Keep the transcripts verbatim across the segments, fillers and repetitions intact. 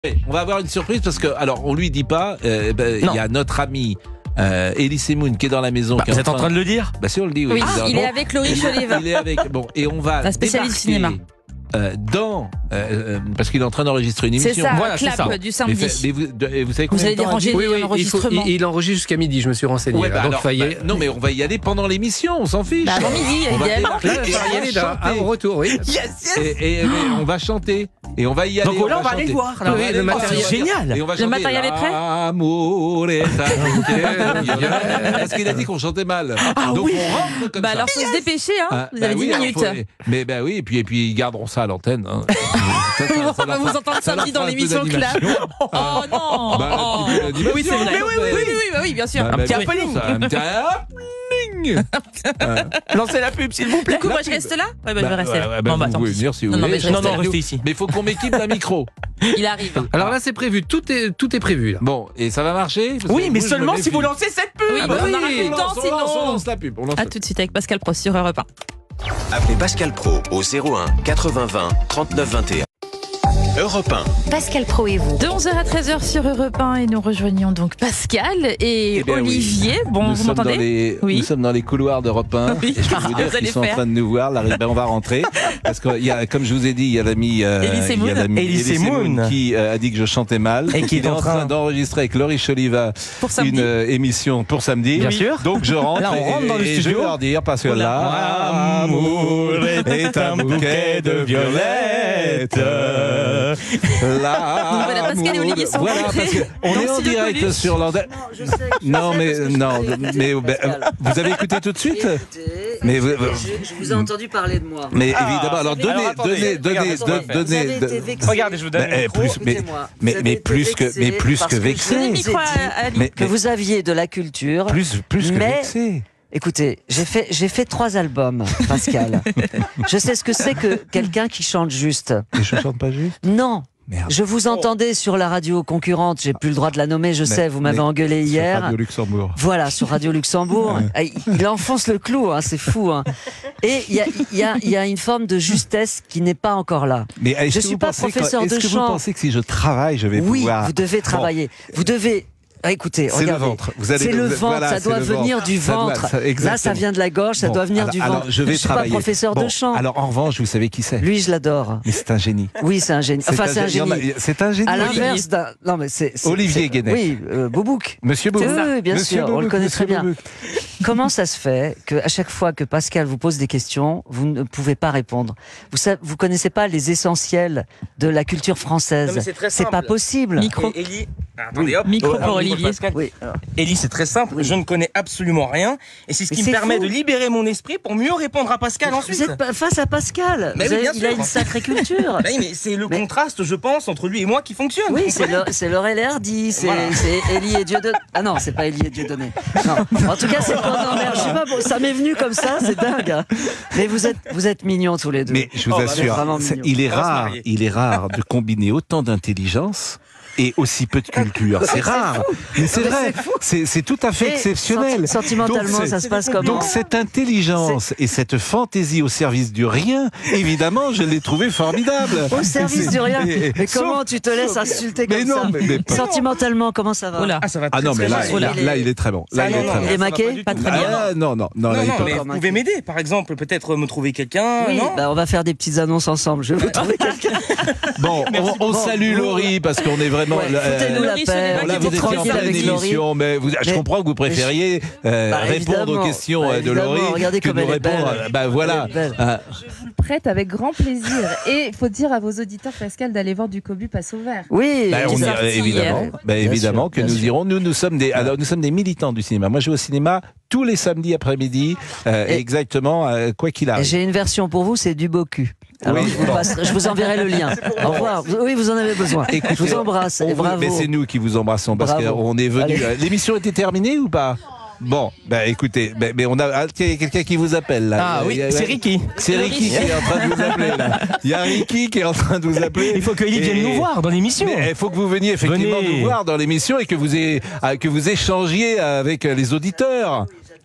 On va avoir une surprise parce que, alors, on lui dit pas, euh, ben, il y a notre ami euh, Elie Semoun qui est dans la maison. Bah, qui est vous êtes en train de le dire? Bah, si on le dit, oui. Oui, il est avec Laurie Jolivet. Il est avec, bon, et on va la spécialiste cinéma. Euh, dans euh, parce qu'il est en train d'enregistrer une émission. C'est ça, voilà, clap ça. du samedi. Mais, fait, mais vous, de, vous savez vous allez déranger oui, oui, l'enregistrement. il, il, il enregistre jusqu'à midi, je me suis renseigné. Ouais, là, bah donc, alors, bah, y... non, mais on va y aller pendant l'émission, on s'en fiche. Bah, avant midi, on va idéalement. Là, il va y aller là, ah, au retour, oui. Yes, yes. Et, et, et on va chanter. Et on va y aller. Donc là, on, on va aller le voir. Là. Oui, Oui, le matériel. C'est génial. Et on va le matériel est prêt. L'amour est parce qu'il a dit qu'on chantait mal. Ah, donc oui. on rentre comme bah ça. alors faut se dépêcher, hein. Ah, Vous bah avez oui, dix alors, minutes. faut... Mais bah oui, et puis, et puis ils garderont ça à l'antenne. Hein. Ça, ça, ça on va vous fera, entendre samedi dans un peu l'émission Clap. d'animation. Oh non. Bah, un petit peu d'animation, Oui, c'est vrai. hein, Oui, oui, oui, oui, oui, oui, bien sûr. Bah, Un bah, petit bien happening. sûr, ça, un petit happening. Lancez la pub, s'il vous plaît. Du coup, moi je reste là. Ouais, bah je vais rester là. Ouais, bah, Bon, bah, vous tant pouvez pis. venir si vous Non, non, voulez. mais je reste Non, non, là. restez ici. Mais il faut qu'on m'équipe d'un micro. Il arrive. Alors là, c'est prévu, tout est, tout est prévu. Là. Bon, et ça va marcher? Parce Oui, que mais vous, je seulement me si vous méfie. lancez cette pub. Oui, Ah bah, bah on oui, aura plus le on temps lance, on lance, on sinon. lance la pub. On lance A la tout de suite avec Pascal Pro sur Europe un. Appelez Pascal Pro au zéro un quatre-vingts vingt trente-neuf vingt et un. Europe un. Pascal Pro et vous. De onze heures à treize heures sur Europe un et nous rejoignons donc Pascal et Eh bien, Olivier. oui. Bon, nous vous sommes dans m'entendez? les, Oui. Nous sommes dans les couloirs d'Europe un. Oui. Et je peux vous dire Vous allez qu'ils sont en faire. train de nous voir. Là, ben, on va rentrer. Parce que, il y a, comme je vous ai dit, il y a l'ami euh, Elie Semoun. il y a l'ami Elie Elie Semoun. Semoun qui euh, a dit que je chantais mal. Et qui Il est en train d'enregistrer avec Laurie Jolivet Pour samedi. une euh, émission pour samedi. Bien sûr. Donc je rentre. Là, on rentre et, dans le et je studio. vais leur dire parce que Oh là. là, l'amour est un bouquet de violettes. Là, Donc voilà, Pascal et Olivier sont voilà, rentrés parce que on dans est le en studio direct Coluche. sur l'antenne. Je sais, je Non sais, mais parce que je non vous ai écouté, mais ben, Pascal. vous avez écouté tout de suite. Écoutez, Mais vous- je, je vous ai entendu parler de moi. Mais Ah, évidemment, alors vous donnez, avez- Alors, attendez, donnez, donnez, regardez, Vous don- avez donnez, été don- vexé. Regardez, je vous donne Mais, le eh, micro. plus, mais, Écoutez-moi, mais, vous avez mais été plus que, vexé mais plus parce que que vexé. Donnez le je micro vous ai dit à Ali. Mais, que vous aviez de la culture. plus, plus que Mais- vexé. Écoutez, j'ai fait, j'ai fait trois albums, Pascal. Je sais ce que c'est que quelqu'un qui chante juste. Et je chante pas juste. Non, Merde. je vous entendais sur la radio concurrente, j'ai plus le droit de la nommer, je Mais- sais, vous m'avez mais engueulé Sur hier. Radio Luxembourg. Voilà, sur Radio Luxembourg. Ah, il- Il enfonce le clou, hein, c'est fou. Hein. Et il y a, il y, a, il y a une forme de justesse qui n'est pas encore là. Mais est-ce Je que suis vous pas pensez que- professeur Est-ce de que vous chant. pensez que si je travaille, je vais Oui, pouvoir. vous devez travailler. Vous devez... Ah, écoutez, C'est le regardez. ventre. Vous allez C'est le vous- ventre, voilà, ça c'est doit le venir ventre. du Ça doit- ventre. ça- Là, ça exactement. vient de la gorge, ça Bon, doit venir alors, du ventre. alors, je vais suis travailler. pas professeur Bon, de chant. Alors en revanche, vous savez qui c'est. Lui, je l'adore. Mais c'est un génie. Oui, c'est un génie. Enfin, c'est un il y en a- génie. C'est un génie. À l'inverse d'un... Non, mais c'est... c'est- Olivier c'est- Guénec. Oui, euh, Boubouk. Monsieur Oui, Boubouk. oui, bien Monsieur sûr, on le Boubouk, connaît Monsieur très bien. Boubouk. Comment ça se fait qu'à chaque fois que Pascal vous pose des questions, vous ne pouvez pas répondre? Vous savez, vous connaissez pas les essentiels de la culture française. Non, mais c'est très C'est simple. pas possible. Micro. Et Elie, ah, attendez, hop. Micro Oh, pour ah, Olivier. Pascal. Oui. Elie, c'est très simple. Je ne connais absolument rien. Et c'est ce Mais qui me c'est permet fou. de libérer mon esprit pour mieux répondre à Pascal ensuite. Vous êtes pas face à Pascal. Mais Vous oui, avez- bien il a sûr. une sacrée culture. Oui, mais c'est le Mais- contraste, je pense, entre lui et moi qui fonctionne. Oui, Vous c'est comprenez le- c'est Laurel et Hardy, c'est Voilà. c'est Élie et Dieudonné. Ah non, c'est pas Élie et Dieudonné. Non. En tout cas, c'est pas non, merde, je sais pas, bon, ça m'est venu comme ça, c'est dingue. hein. Mais vous êtes, vous êtes mignons tous les deux. Mais je vous Oh, bah, assure, vraiment c'est- mignon. il est On va se rare, marier. il est rare de combiner autant d'intelligence et aussi peu de culture. C'est rare. Mais c'est Mais vrai. C'est c'est tout à fait Et exceptionnel. senti- sentimentalement, Donc, ça c'est- se passe comment? Donc cette intelligence et cette fantaisie au service du rien, évidemment, je l'ai trouvé formidable. Au service C'est- du rien. et- et- Mais comment sauf- tu te laisses insulter comme Mais non, ça mais- mais pas- Sentimentalement, comment ça va? Oula. Ah, ça va Ah très, non, très mais là, mal. Voilà. là, là, il est très bon. Là, Ça, il non, est non, très Il bon. est ça va maqué pas du Pas tout. très bien. Ah non, non, non, là, Non, il non, peut mais pas. vous pouvez m'aider, par exemple, peut-être me trouver quelqu'un. Oui, non bah, on va faire des petites annonces ensemble. Je vais vous trouver quelqu'un. Bon, on, on Bon, salue vous- Laurie parce qu'on est vraiment. Ouais, euh, foutez-nous la Laurie, paix. c'est Bon, là, qui vous était étiez en tranquille pleine avec Laurie. émission, mais vous, je Mais- comprends que vous préfériez euh, Bah, répondre évidemment. aux questions Bah, euh, de évidemment, Laurie regardez que comme nous elle est répondre. belle. euh, Bah voilà. Elle est belle. Ah, Je vous le prête avec grand plaisir. Et il faut dire à vos auditeurs, Pascal, d'aller voir du Cobu passe au vert. Oui, bah, on qui y- sorti évidemment, hier. bah, Bien évidemment sûr, que bien nous sûr. irons. Nous, nous sommes des, alors nous sommes des militants du cinéma. Moi, je vais au cinéma tous les samedis après-midi, euh, Et- exactement, euh, quoi qu'il Et arrive. j'ai une version pour vous, c'est du beau cul. Alors, Oui, je, vous bon. passerai- je vous enverrai le lien. Au revoir. Vous- Oui, vous en avez besoin. Écoutez, je vous embrasse. on Et vous- bravo. Mais c'est nous qui vous embrassons parce Bravo. qu'on est venu. Allez. euh, L'émission était terminée ou pas? Bon, ben écoutez, ben, mais on a ah, tiens, il y a quelqu'un qui vous appelle là. Ah Il y a- oui, il y a- c'est Ricky. C'est Ricky qui est en train de vous appeler là. Il y a Ricky qui est en train de vous appeler. Il faut que Elie vienne Et- nous voir dans l'émission. Mais il faut que vous veniez effectivement Venez. nous voir dans l'émission et que vous, ayez- ah, que vous échangiez avec les auditeurs.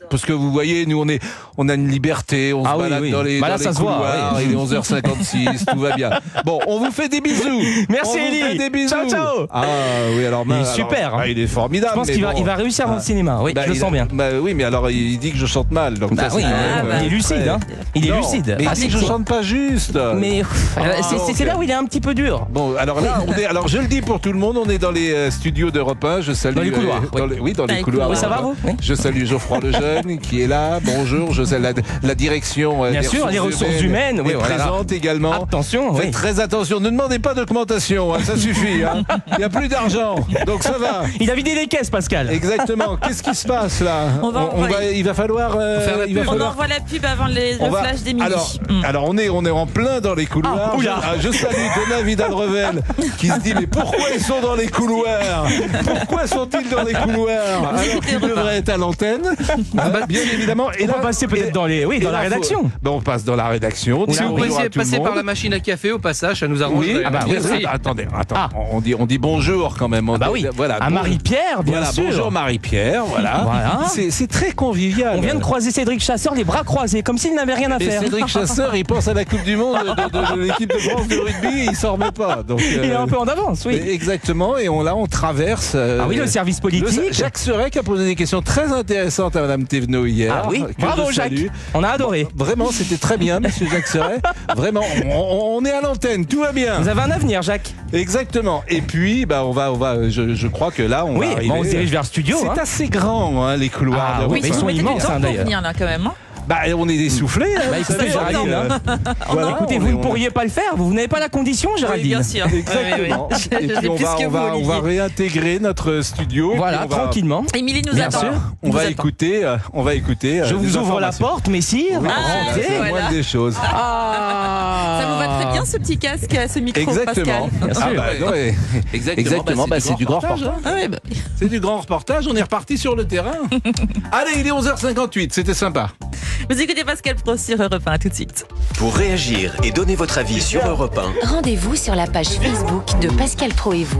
parce que vous voyez, nous on est, on a une liberté, on Ah se oui, balade oui. dans les, Bah là, dans ça les se voit, couloirs, oui. il est onze heures cinquante-six, tout va bien. Bon, on vous fait des bisous. Merci, on vous Elie. fait des bisous. Ciao, ciao. Ah oui, alors Il est alors, super, hein. ah, il est formidable. Je pense mais qu'il va, bon. il va réussir dans le cinéma. Oui, Bah, je le il sens a- bien. Bah oui, mais alors il dit que je chante mal. Donc Bah ça, oui, c'est quand ah, même, bah, euh, il est lucide, très- hein. Il est Non, lucide. Mais Ah, il dit que je c'est- chante pas juste. Mais pff, Ah, c'est- c'est ok. c'est là où il est un petit peu dur. Bon, alors là, on est, alors je le dis pour tout le monde, on est dans les euh, studios d'Europe un. Je salue Dans les couloirs, euh, dans les- oui, dans Dans les les couloirs. couloirs. Oui, ça va, d'Europe vous un. Oui. Je salue Geoffroy Lejeune qui est là. Bonjour. Je salue la, la direction euh, Bien des sûr, les ressources humaines, oui, est voilà. présente également. Attention, Faites oui. très attention. Ne demandez pas d'augmentation, hein, ça suffit. hein. Il n'y a plus d'argent, donc ça va. Il a vidé les caisses, Pascal. Exactement. Qu'est-ce qui se passe là On va envoyer. Il va falloir. euh, Faire la il va pub. On falloir envoie la pub avant les, on le va- flash des midi. Alors, Mm. alors on est on est en plein dans les couloirs. Ah, oula. je, je salue Thomas Vidal-Revel qui se dit mais pourquoi ils sont dans les couloirs? Pourquoi sont-ils dans les couloirs alors qu'ils devraient être à l'antenne? Ah, bah, bien évidemment. Et On là, va passer peut-être et- dans les, oui, et dans la là, faut- rédaction. Ben, on passe dans la rédaction. Si vous Bonjour à pouviez tout le passer par monde. la machine à café au passage, ça nous arrange. Oui, Ah bah oui, Merci. oui. Attendez, attends. Ah. On dit on dit bonjour quand même. On Bah dit- oui. Voilà. À bon- Marie-Pierre, bien Voilà, sûr. bonjour Marie-Pierre, voilà. Voilà. C'est c'est très convivial. On vient de croiser Cédric Chasseur, les bras croisés, comme s'il n'avait rien à Et faire. Cédric Chasseur, il pense à la Coupe du Monde de, de- de l'équipe de France de rugby, et il s'en remet pas. Donc, Il est euh, un peu en avance, oui. Exactement, et on, là on traverse. euh, Ah oui, le service politique. le- Jacques Serec a posé des questions très intéressantes à Madame Thévenot hier. Ah oui, que bravo je Jacques. salue. On a adoré. Vraiment, c'était très bien, Monsieur Jacques Serret. Vraiment, on, on est à l'antenne, tout va bien. Vous avez un avenir, Jacques. Exactement. Et puis, bah, on va, on va. Je, je crois que là, on Oui, va arriver. bon, on se dirige vers le studio. C'est hein. assez grand, hein, les couloirs. Ah de oui, Europe mais ils un. sont Vous mettez du immenses, temps hein, pour d'ailleurs. venir là quand même. Hein. Bah, on est essoufflés. Hein, Bah, vous écoutez, savez, Géraldine, euh, hein. voilà, Écoutez, on vous est- ne on- pourriez pas le faire, vous n'avez pas la condition, Géraldine. bien sûr. Exactement. Oui, oui, oui. Et Je puis sais on plus va, que on vous, va, on va Olivier. réintégrer notre studio. Voilà, Puis on va- tranquillement. Émilie nous Bien attend. sûr. On Nous va attend. écouter, euh, on va écouter. euh, Je des vous ouvre la informations. porte, messire. Oui, Ah, c'est c'est la voilà. moindre des choses. Ah. Ça vous va très bien ce petit casque, ce micro, Exactement. Pascal. Ah bah, non, ouais. Exactement. Bah, c'est du grand reportage. Ah ouais, bah, C'est du grand reportage. On est reparti sur le terrain. Allez, il est onze heures cinquante-huit. C'était sympa. vous écoutez Pascal Pro sur Europe un, à tout de suite. Pour réagir et donner votre avis sur Europe un, Rendez-vous sur la page Facebook de Pascal Pro et vous.